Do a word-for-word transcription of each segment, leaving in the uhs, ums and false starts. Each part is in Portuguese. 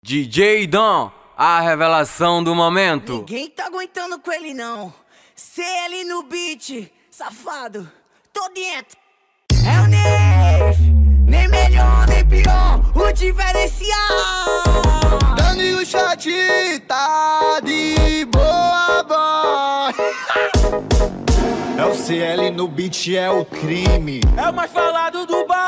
D J Dom, a revelação do momento. Ninguém tá aguentando com ele não. C L no beat, safado, tô dentro. É o Neif, nem melhor nem pior, o diferencial. Dani o chat tá de boa, boy. É o C L no beat, é o crime. É o mais falado do bairro.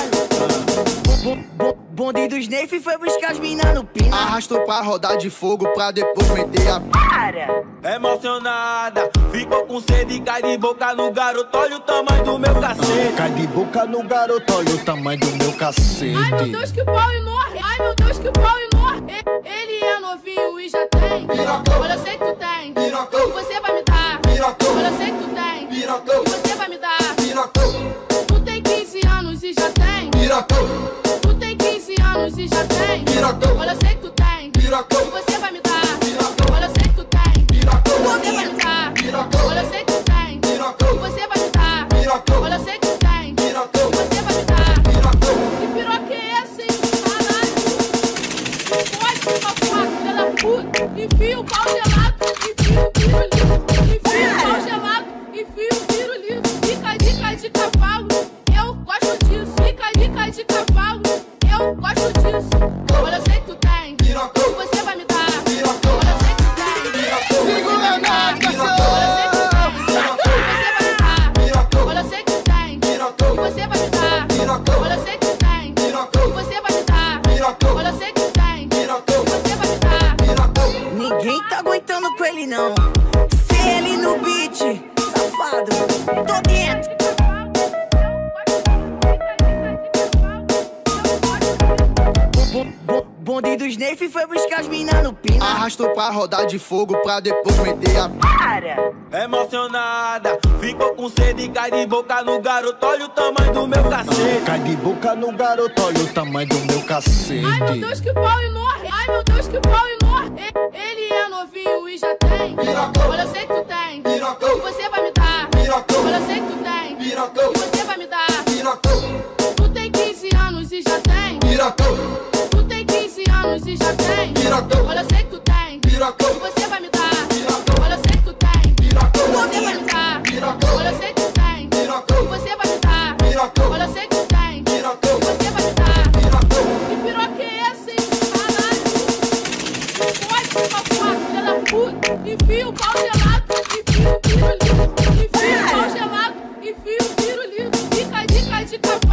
Bonde dos Neif foi buscar as minas no pina. Arrastou pra rodar de fogo pra depois meter a Para! Emocionada, ficou com sede, cai de boca no garoto, olha o tamanho do meu cacete. Cai de boca no garoto, olha o tamanho do meu cacete. Ai meu Deus, que pau enorme. Ai meu Deus, que pau enorme. Ele é novinho e já tem. Olha, eu sei que tu tem. E você vai me dar. Olha, eu sei que tu tem. E você vai me dar. Tu tem quinze anos e já tem. Tu tem quinze anos e já tem. Olha, eu sei que tu tem. E você vai me dar. Olha, eu sei que tu tem. Você vai me dar. Olha, eu sei que tu tem. E você vai me dar. Olha, eu sei que tu tem. E você vai me dar. Que piroca é essa, hein? Caralho. Pode, sua filha da puta. Enfia o pau gelado. Enfia o pirulito. Enfia o pau gelado. Enfia o pirulito. Fica dica de cavalo. Eu gosto disso. Fica dica de cavalo. Eu gosto disso. Olha, eu sei que tu tem. E você vai me dar. Olha, eu sei que tu tem. Segura na cachorro. Olha, eu sei que tu tem. E você vai me dar. Olha, eu sei que tu tem. E você vai me dar. Olha, eu sei que tu tem. E você vai me dar. Olha, eu sei que tu tem. E você vai me dar. Ninguém tá aguentando com ele não. C L no beat, safado, tô dentro. Bonde dos Neif foi buscar as minas no pina. Arrastou pra rodar de fogo pra depois meter a Para! Emocionada, ficou com sede, cai de boca no garoto, olha o tamanho do meu cacete. Cai de boca no garoto, olha o tamanho do meu cacete. Ai meu Deus, que pau enorme. Ai meu Deus, que pau enorme. Ele é novinho e já tem. Olha, eu sei que tu tem. E você vai me dar. Olha, eu sei que tu tem. E você vai me dar. Tu tem quinze anos e já tem. Tu tem quinze anos e já tem. Olha, eu sei que tu tem. E você vai me dar. Olha, eu sei que tu tem. Você vai me dar. Olha, eu sei que tu tem. E você vai me dar. Olha, eu sei que tu tem. E você vai me dar. Que piroca é essa, hein? Caralho. Pode, sua filha da puta. Enfia o pau gelado. Enfia o pirulito. Enfia o pau gelado. Enfia o pirulito. Fica dica de cavalo.